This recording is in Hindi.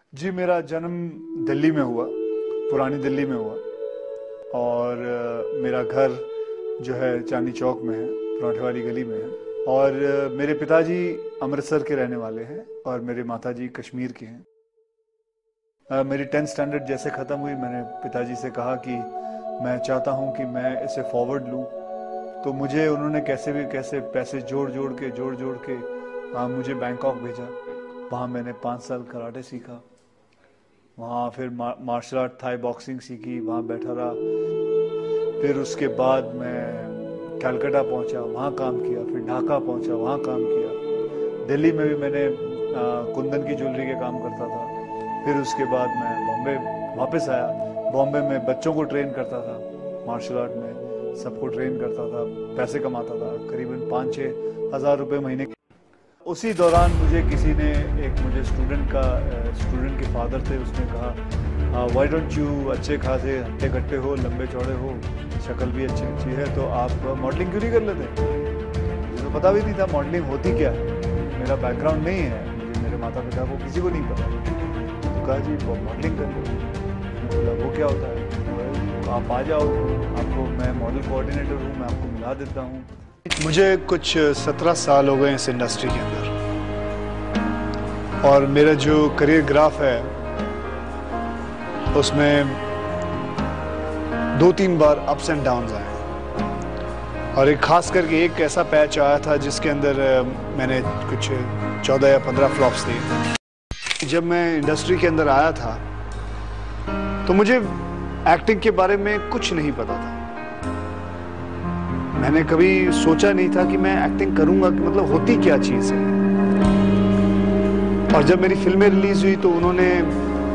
जी, मेरा जन्म दिल्ली में हुआ, पुरानी दिल्ली में हुआ। और मेरा घर जो है चांदनी चौक में है, पराठे वाली गली में है। और मेरे पिताजी अमृतसर के रहने वाले हैं और मेरे माताजी कश्मीर के हैं। मेरी 10th स्टैंडर्ड जैसे ख़त्म हुई, मैंने पिताजी से कहा कि मैं चाहता हूं कि मैं इसे फॉरवर्ड लूं। तो मुझे उन्होंने कैसे भी कैसे पैसे जोड़ जोड़ के मुझे बैंकॉक भेजा। वहाँ मैंने 5 साल कराटे सीखा। वहाँ फिर मार्शल आर्ट, थाई बॉक्सिंग सीखी, वहाँ बैठा रहा। फिर उसके बाद मैं कलकत्ता पहुँचा, वहाँ काम किया। फिर ढाका पहुँचा, वहाँ काम किया। दिल्ली में भी मैंने कुंदन की ज्वेलरी के काम करता था। फिर उसके बाद मैं बॉम्बे वापस आया। बॉम्बे में बच्चों को ट्रेन करता था, मार्शल आर्ट में सबको ट्रेन करता था, पैसे कमाता था, करीबन 5-6 हज़ार रुपये महीने। उसी दौरान मुझे किसी ने, मुझे स्टूडेंट के फादर थे, उसने कहा व्हाई डोंट यू, अच्छे खासे हट्टे कट्टे हो, लंबे चौड़े हो, शक्ल भी अच्छी है, तो आप मॉडलिंग क्यों नहीं कर लेते। मुझे तो पता भी नहीं था मॉडलिंग होती क्या है, मेरा बैकग्राउंड नहीं है, मेरे माता पिता को किसी को नहीं पता। तो कहा जी मॉडलिंग कर लो। बोला वो क्या होता है। तो आप आ जाओ, आपको मैं मॉडल कोऑर्डिनेटर हूँ, मैं आपको मिला देता हूँ। मुझे कुछ 17 साल हो गए इस इंडस्ट्री के अंदर, और मेरा जो करियर ग्राफ है उसमें 2-3 बार अप्स एंड डाउन्स आए। और एक खास करके एक ऐसा पैच आया था जिसके अंदर मैंने कुछ 14 या 15 फ्लॉप्स दिए। जब मैं इंडस्ट्री के अंदर आया था तो मुझे एक्टिंग के बारे में कुछ नहीं पता था। मैंने कभी सोचा नहीं था कि मैं एक्टिंग करूंगा, कि मतलब होती क्या चीज़ है। और जब मेरी फिल्में रिलीज हुई तो उन्होंने